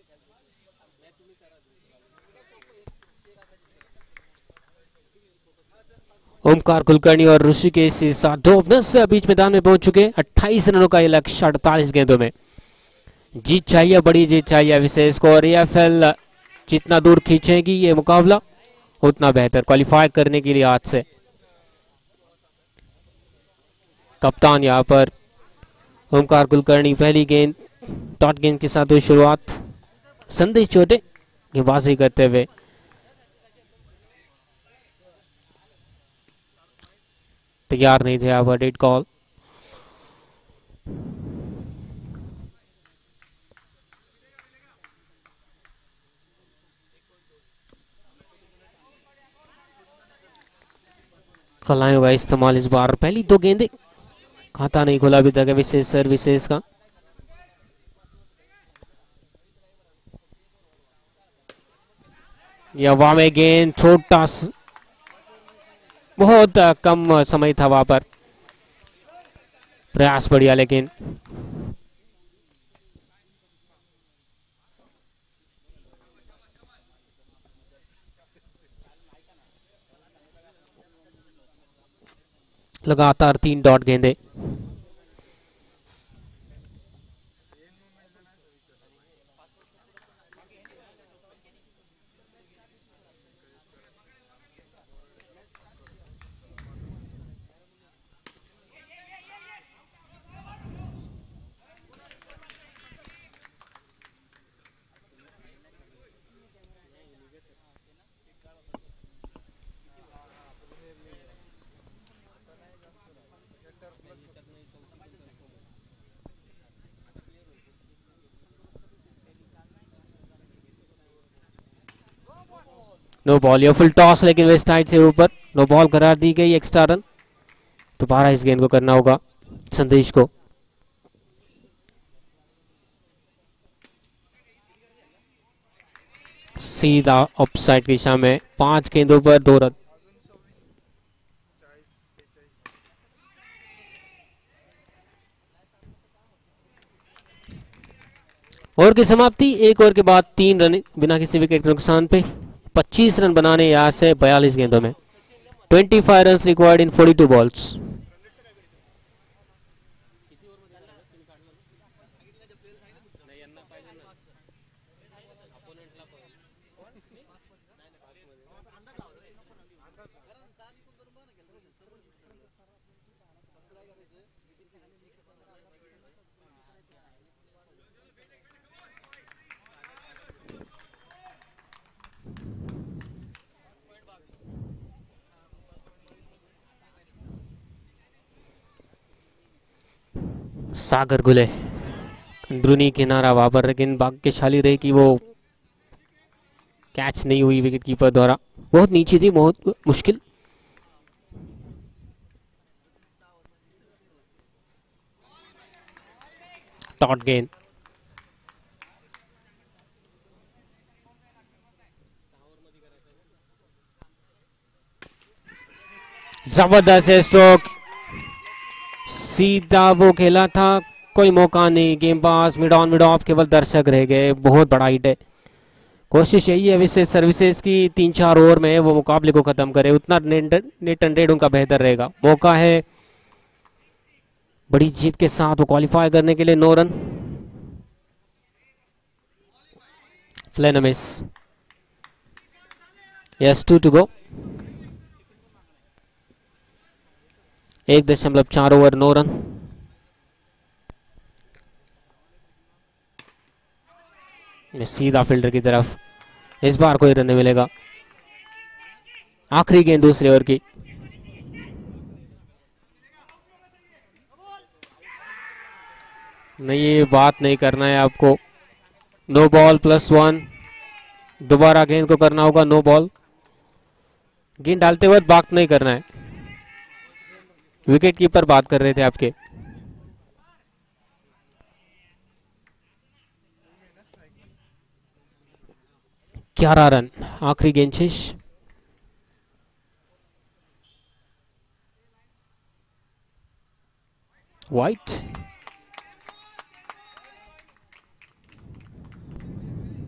ओमकार कुलकर्णी और ऋषिकेश साडोवनस बीच मैदान में पहुंच चुके। 28 रनों का ये लक्ष्य 48 गेंदों में। जीत चाहिए, बड़ी जीत चाहिए विशेष को, और एएफएल जितना दूर खींचेगी ये मुकाबला उतना बेहतर क्वालिफाई करने के लिए आज से। कप्तान यहां पर ओमकार कुलकर्णी, पहली गेंद डॉट गेंद के साथ हुई शुरुआत। संदेश चोटे गेंदबाजी करते हुए तैयार नहीं थे यहाँ पर। Dead call. खिलाड़ियों का इस्तेमाल इस बार। पहली दो गेंदें, खाता नहीं खुला अभी तक विशेष सर्विसेज का। या वहां में गेंद छोटा, बहुत कम समय था वहां पर। प्रयास बढ़िया लेकिन लगातार 3 डॉट गेंदे। नो बॉल, या फुल टॉस लेकिन वेस्ट साइड से ऊपर नो बॉल करार दी गई। Extra run. दोबारा इस गेंद को करना होगा संदेश को। सीधा ऑफसाइड की दिशा में। 5 गेंदों पर 2 रन। ओवर की समाप्ति। 1 ओवर के बाद 3 रन बिना किसी विकेट के नुकसान पे। 25 रन बनाने यहाँ से 42 गेंदों में। 25 run required in 42 balls. Sagar Gule अंदरूनी किनारा वहां पर, लेकिन भाग्यशाली रहे कि वो कैच नहीं हुई विकेट कीपर द्वारा। बहुत नीचे थी, बहुत मुश्किल। डॉट गेंद। जबरदस्त स्ट्रोक, सीधा वो खेला था, कोई मौका नहीं। गेंदबाज मिड ऑन मिड ऑफ, केवल दर्शक रह गए। बहुत बड़ा हिट है। कोशिश यही है विशेष सर्विसेज की 3-4 ओवर में वो मुकाबले को खत्म करे, उतना नेट रन रेट उनका बेहतर रहेगा। मौका है बड़ी जीत के साथ वो क्वालिफाई करने के लिए। 9 रन। फ्लेनमिस, yes 2 to go. 1.4 over 9 run. सीधा फील्डर की तरफ। इस बार कोई रन नहीं मिलेगा। आखिरी गेंद दूसरे ओवर की। नहीं, ये बात नहीं करना है आपको। No ball +1। दोबारा गेंद को करना होगा नो बॉल। गेंद डालते वक्त बात नहीं करना है। विकेट कीपर बात कर रहे थे आपके। 11 रन। आखिरी गेंद शेष। वाइट।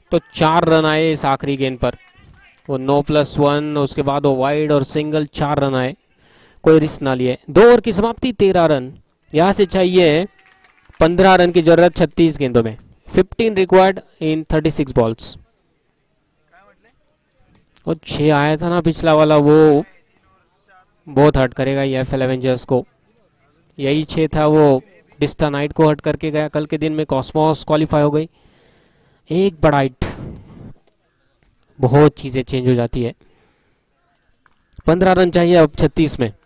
तो 4 रन आए इस आखिरी गेंद पर। वो 9+1, उसके बाद वो वाइड और सिंगल, 4 रन आए, कोई रिस्क ना लिए। 2 ओवर की समाप्ति, 13 रन। यहाँ से चाहिए 15 रन की जरूरत 36 गेंदों में। 15 रिक्वायर्ड इन 36 बॉल्स। वो 6 आया था ना पिछला वाला, वो बहुत हर्ट करेगा ये एफएल एवेंजर्स को। यही 6 था, वो डिस्टा नाइट को हर्ट करके गया। कल के दिन में कॉस्मोस क्वालिफाई हो गई। एक बड़ा हिट, बहुत चीजें चेंज हो जाती है। 15 रन चाहिए अब 36 में।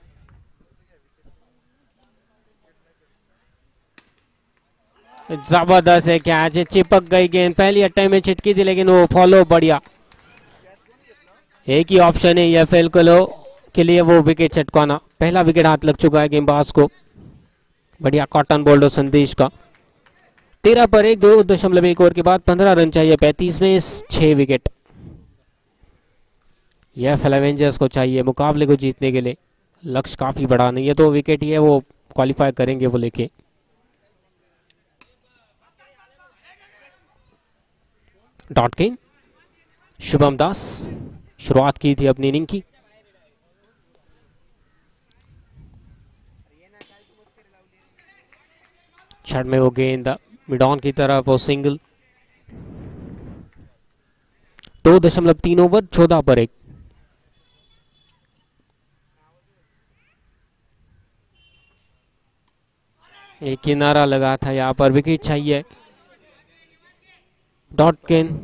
जबरदस्त है कैच, चिपक गई गेंद, पहली अट्टे में छिटकी थी लेकिन वो फॉलो बढ़िया। एक ही ऑप्शन है ये फेल के लिए, वो विकेट चटकाना। पहला विकेट हाथ लग चुका है गेंदबाज को। बढ़िया कॉटन बोल्ड संदेश का। 13 पर 1, 2.1 ओवर के बाद 15 रन चाहिए 35 में, 6 विकेट। यह एफएल एवेंजर्स को चाहिए मुकाबले को जीतने के लिए। लक्ष्य काफी बड़ा नहीं है, तो विकेट ही है, वो क्वालिफाई करेंगे वो लेके। डॉट गेंद, शुभम दास शुरुआत की थी अपनी इनिंग की। छड़ में वो गेंद मिड ऑन की तरफ, वो सिंगल। 2.3 ओवर, 14 पर 1। एक किनारा लगा था, यहाँ पर विकेट चाहिए। डॉट गेंद,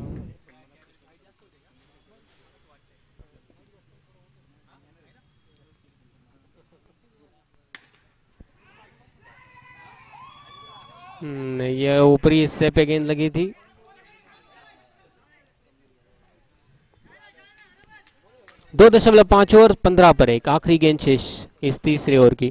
ये ऊपरी हिस्से पे गेंद लगी थी। दो 2.5 ओवर, 15 पर 1, आखिरी गेंद शेष इस तीसरे ओवर की।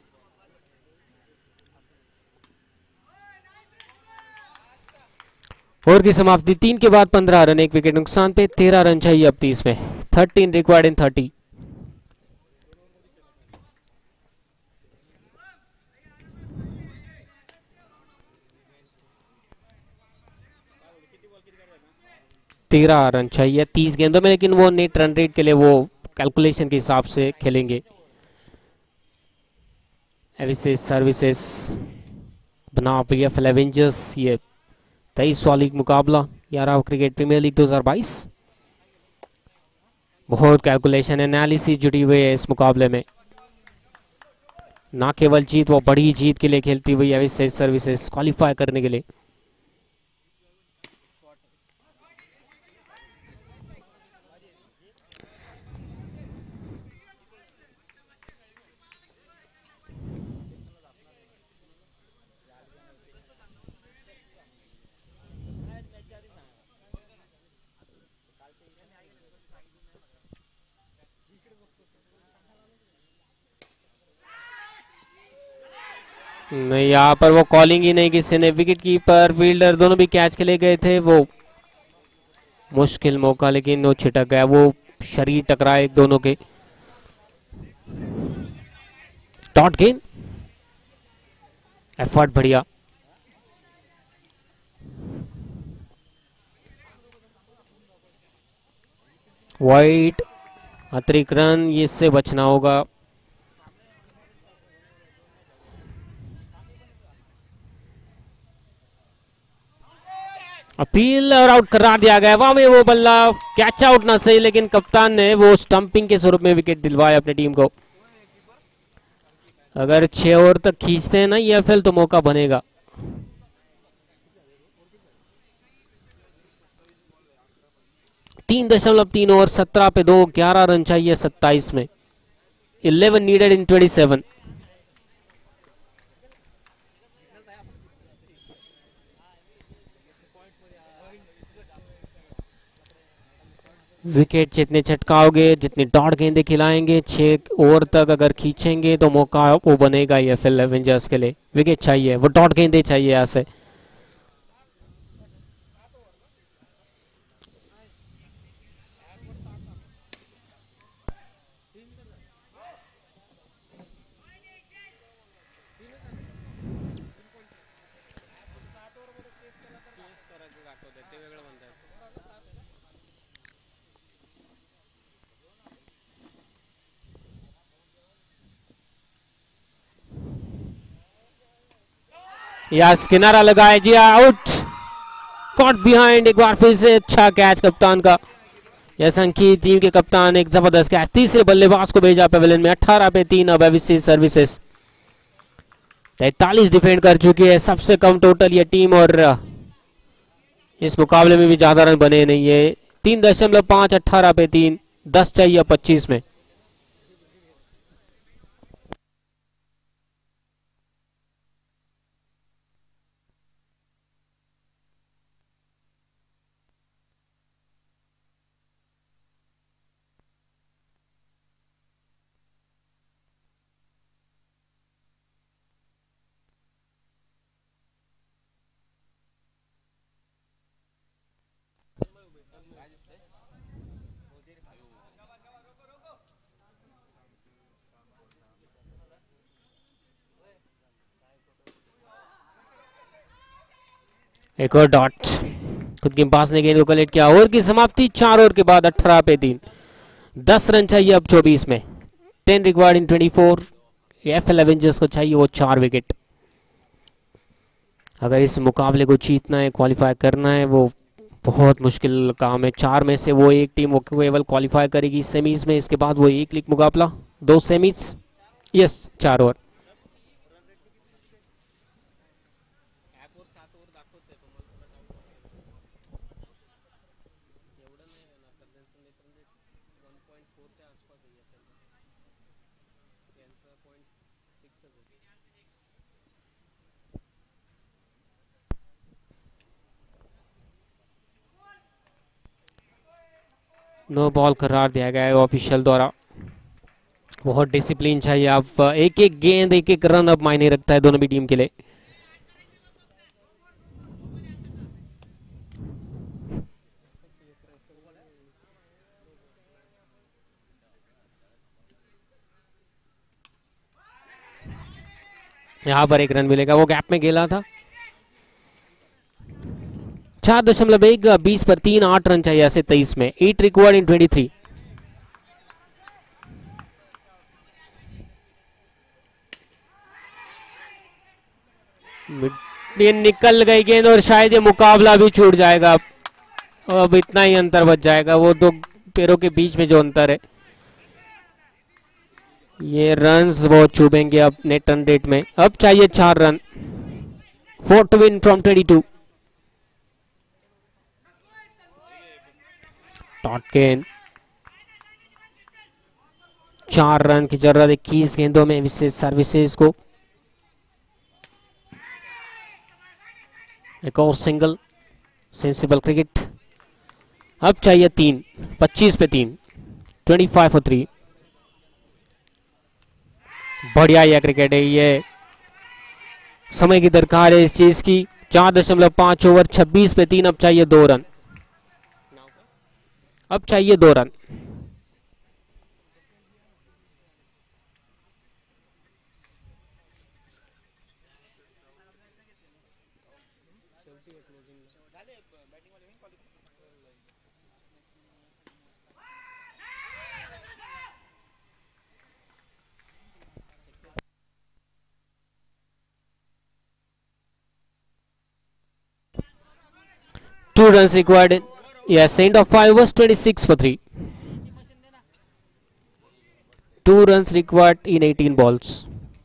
ओवर की समाप्ति 3 के बाद 15 रन, 1 विकेट नुकसान पे। 13 रन चाहिए अब 30 में। 13 रिक्वायर्ड इन 30। तेरह रन चाहिए 30 गेंदों में, लेकिन वो नेट रन रेट के लिए वो कैलकुलेशन के हिसाब से खेलेंगे। एविसेस सर्विसेज बना पीएफएल एवेंजर्स, ये 23 वाली मुकाबला 11 क्रिकेट प्रीमियर लीग 2022। बहुत कैलकुलेशन एनालिसिस जुड़ी हुई है इस मुकाबले में। ना केवल जीत, वो बड़ी जीत के लिए खेलती हुई एविसेस सर्विसेज क्वालिफाई करने के लिए। नहीं, यहाँ पर वो कॉलिंग ही नहीं किसी ने। विकेट कीपर फील्डर दोनों भी कैच के लिए गए थे, वो मुश्किल मौका, लेकिन वो छिटक गया, वो शरीर टकराए एक दोनों के। डॉट गेंद, एफर्ट बढ़िया। वाइट, अतिरिक्त रन, ये इससे बचना होगा। अपील और आउट करार दिया गया। वहां में वो बल्ला कैच आउट ना सही, लेकिन कप्तान ने वो स्टंपिंग के स्वरूप में विकेट दिलवाया अपनी टीम को। अगर 6 ओवर तक खींचते हैं ना ये एफएल, तो मौका बनेगा। तीन 3.3 ओवर, 17 पे 2, 11 रन चाहिए 27 में। 11 नीडेड इन 27। विकेट जितने छटकाओगे, जितनी डॉट गेंदे खिलाएंगे, 6 ओवर तक अगर खींचेंगे तो मौका वो बनेगा ये एफएल एवेंजर्स के लिए। विकेट चाहिए, वो डॉट गेंदे चाहिए यहाँ से। यस किनारा लगाया जी, आउट, कॉट बिहाइंड। एक बार फिर से अच्छा कैच कप्तान का। यस अंकित टीम के कप्तान, एक जबरदस्त कैच। तीसरे बल्लेबाज को भेजा पेविलियन में। 18 पे 3 अब एबीसी सर्विसेज 43 डिफेंड कर चुकी है, सबसे कम टोटल ये टीम, और इस मुकाबले में भी ज्यादा रन बने नहीं है। 3.5, 18 पे 3, 10 चाहिए 25 में। एक और डॉट, खुद के पास ने गेंद को कलेक्ट किया। ओवर की समाप्ति 4 ओवर के बाद 18 पे 3, 10 रन चाहिए अब 24 में। 10 रिक्वायर्ड इन 24। एफएल एवेंजर्स को चाहिए वो 4 विकेट। अगर इस मुकाबले को जीतना है, क्वालिफाई करना है, वो बहुत मुश्किल काम है। 4 में से वो एक टीम वो केवल क्वालिफाई करेगी सेमीज में, इसके बाद वो एक लीग मुकाबला, 2 semis, yes 4 over. No ball करार दिया गया है ऑफिशियल द्वारा। बहुत डिसिप्लिन चाहिए। अब एक एक गेंद, एक एक रन अब मायने रखता है दोनों भी टीम के लिए। यहां पर एक रन मिलेगा, वो गैप में खेला था। 4.1, 20 पर 3, 8 रन चाहिए ऐसे 23 में। 8 रिक्वायर्ड इन 23। ये निकल गई गेंद और शायद ये मुकाबला भी छूट जाएगा। अब इतना ही अंतर बच जाएगा, वो दो पैरों के बीच में जो अंतर है, ये रन्स बहुत चुभेंगे अब नेट रन रेट में। अब चाहिए 4 run, 4 to win from 22। Dot गेंद, 4 रन की जरूरत 21 गेंदों में विशेष सर्विसेज को। एक और सिंगल, सेंसिबल क्रिकेट। अब चाहिए 3, 25 पे 3, 25 फॉर 3। बढ़िया यह क्रिकेट है, ये समय की दरकार है इस चीज की। 4.5 ओवर, 26 पे 3, अब चाहिए 2 रन, अब चाहिए 2 run. Two runs required. Yes, end of 5 was 26 for 3. 2 runs required in 18 balls.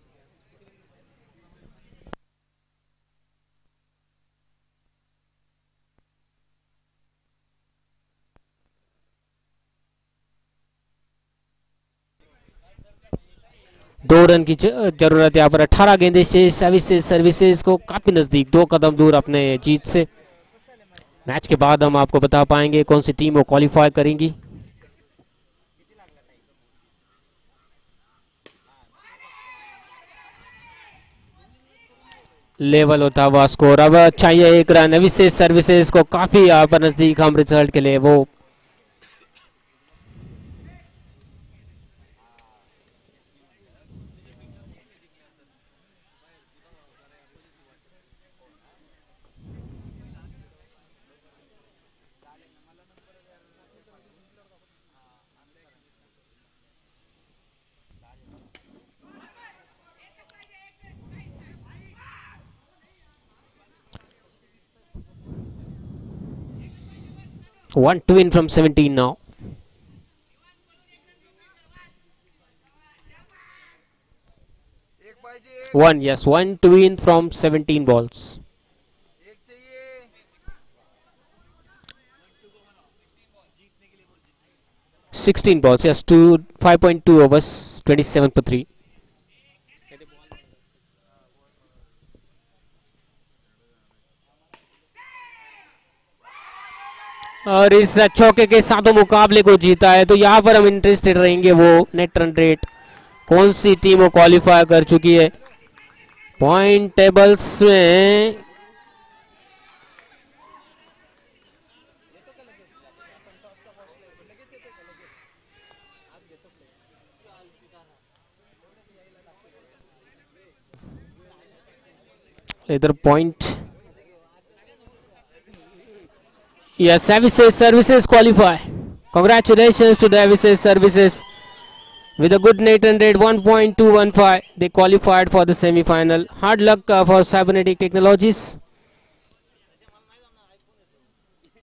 दो रन की जरूरत यहाँ पर। 18 गेंदे से सर्विसेज को काफी नजदीक, 2 कदम दूर अपने जीत से। मैच के बाद हम आपको बता पाएंगे कौन सी टीम वो क्वालिफाई करेंगी। लेवल होता हुआ स्कोर। अब चाहिए 1 रन, विशेष सर्विसेज को काफी यहाँ पर नजदीक हम रिजल्ट के लिए। वो 1 to win from 17 now. One, yes, 1 to win from 17 balls. 16 balls, yes, 5.2 overs, 27 for 3. और इस चौके के साथों मुकाबले को जीता है, तो यहाँ पर हम इंटरेस्टेड रहेंगे वो नेट रन रेट कौन सी टीम वो क्वालिफाई कर चुकी है पॉइंट टेबल्स में। इधर point, yes, services qualify. Congratulations to the Avices Services with a good net run rate 1.215. They qualified for the semi-final. Hard luck for Cybernetic Technologies.